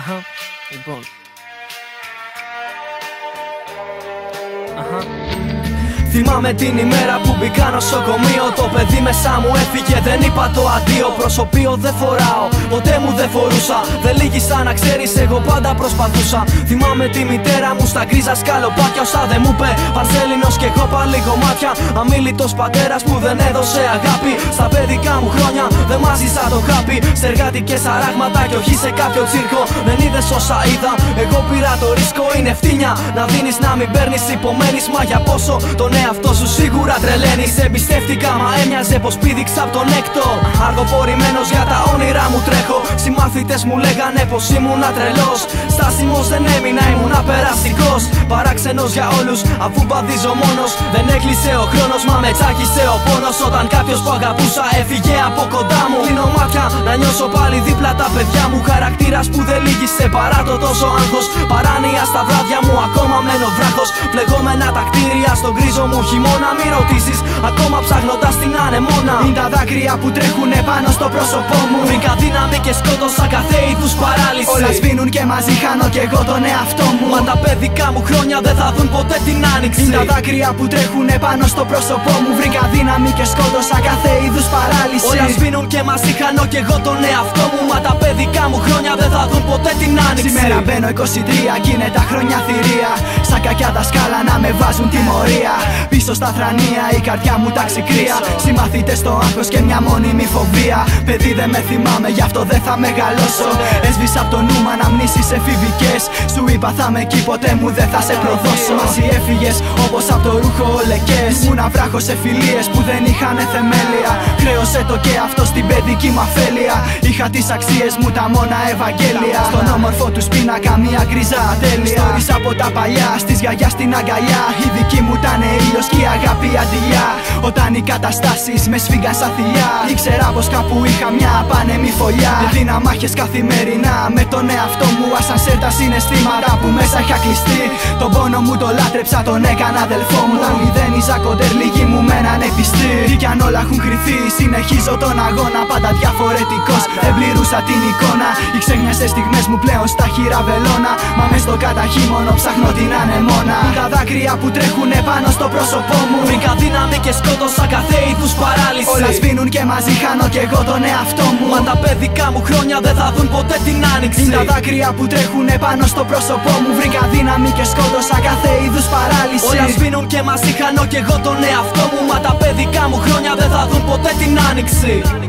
Λοιπόν. Θυμάμαι την ημέρα που μπήκα νοσοκομείο. Το παιδί μέσα μου έφυγε, δεν είπα το αντίο. Προσωπείο δεν φοράω, ποτέ μου δεν φορούσα. Δεν λύγησα να ξέρεις, εγώ πάντα προσπαθούσα. Θυμάμαι τη μητέρα μου στα γκρίζα σκαλοπάτια. Όσα δεν μου είπε, Παρσέλινος και εγώ πάλι κομμάτια. Αμίλητος πατέρας που δεν έδωσε αγάπη. Στα παιδικά μου χρόνια δεν μάζισα το χάπι. Σε εργατικές αράγματα κι όχι σε κάποιο τσίρκο. Δεν είδες όσα είδα, εγώ πήρα το ρίσκο. Είναι ευθύνια να δίνεις, να μην παίρνεις. Υπομένεις, μα για πόσο τον εαυτό σου σίγουρα τρελαίνεις. Εμπιστεύτηκα, μα έμοιαζε πως πήδηξα απ' τον έκτο. Αργοπορημένος για τα όνειρά μου τρέχω. Συμμαθητές μου λέγανε πως ήμουνα τρελός. Στάσιμος δεν έμεινα, ήμουνα περαστικός. Παράξενος για όλους, αφού παδίζω μόνος. Δεν έκλεισε ο χρόνος, μα με τσάκισε ο πόνος. Όταν κάποιος που αγαπούσα έφυγε από κοντά μου. Κλείνω μάτια να νιώσω πάλι δίπλα τα παιδιά μου. Χαρακτήρας που δεν λύγησε παρά το τόσο άγχος. Παράνοια στα βράδια μου, ακόμα μένω βράχος. Πλεγόμενα τα κτίρια στον γκρίζο μου χειμώνα. Μη ρωτήσεις, ακόμα ψάχνοντας την ανεμόνα. Είναι τα δάκρυα που τρέχουνε πάνω στο πρόσωπό μου. Βρήκα δύναμη και σκότωσα κάθε είδους παράλυση. Όλα σβήνουν και μαζί χάνω κι εγώ τον εαυτό μου. Μα τα παιδικά μου χρόνια δεν θα δουν ποτέ την άνοιξη. Είναι τα δάκρυα που τρέχουνε πάνω στο πρόσωπό μου. Βρήκα δύναμη και σκότωσα κάθε είδους παράλυση. Όλα σβήνουν και μαζί χάνω κι εγώ τον εαυτό μου. Μα τα παιδικά μου χρόνια δεν θα δουν ποτέ την άνοιξη. Σήμερα μπαίνω 23 κι είναι τα χρόνια θηρία. Σαν κακιά δασκάλα να με βάζουν τιμωρία. Πίσω στα θρανία η καρδιά μου ταξικρία. Συμμαθητές στο άγχος και μια μόνιμη φοβία. Παιδί δεν με θυμάμαι, γι' αυτό δεν θα μεγαλώσω. Έσβησα απ' το νου μου αναμνήσεις εφηβικές. Σου είπα θα με εκεί, ποτέ μου δεν θα σε προδώσω. Μαζί έφυγες όπως απ' το ρούχο ολεκές. Ήμουνα βράχος σε φιλίες που δεν είχαν θεμέλια. Χρέωσε το και αυτό στην παιδική μου αφέλεια. Είχα τις αξίες μου, τα μόνα Ευαγγέλια. Στον όμορφο του πίνακα μια γκρίζα ατέλεια. Ιστορίες από τα παλιά, στις γιαγιά στην αγκαλιά. Η δική μου ήταν ήλιος και η αγάπη αντιλιά. Όταν οι καταστάσεις με σφίγγαν σαν θηλιά, ήξερα πως κάπου είχα μια απάνεμη φωλιά. Έδινα μάχες καθημερινά με τον εαυτό μου. Ασανσέρ τα συναισθήματα που μέσα είχα κλειστεί. Τον πόνο μου το λάτρεψα, τον έκανα αδελφό μου. Όταν μηδένιζα κοντέρ, λίγοι μου μένανε πιστοί. Κι αν όλα έχουν κρυθεί, συνεχίζω τον αγώνα. Πάντα διαφορετικός, δεν πληρούσα την εικόνα. Οι ξέχνιασες στιγμές μου πλέον στα χείρα βελώνα. Μα μες στο καταχύμωνο ψάχνω την ανεμόνα. Τα δάκρυα που τρέχουνε πάνω στο πρόσωπό μου. Βρήκα δύναμη και σκότωσα κάθε είδους παράλυση. Όλα σβήνουν και μαζί χάνω κι εγώ τον εαυτό μου. Μα τα παιδικά μου χρόνια δεν θα δουν ποτέ την άνοιξη. Είναι τα δάκρυα που τρέχουνε πάνω στο πρόσωπό μου. Βρήκα δύναμη και σκότωσα κάθε είδους παράλυση. Όλα σβήνουν και μαζί χάνω κι εγώ τον εαυτό μου. Μα τα παιδικά μου χρόνια δεν θα δουν ποτέ την άνοιξη.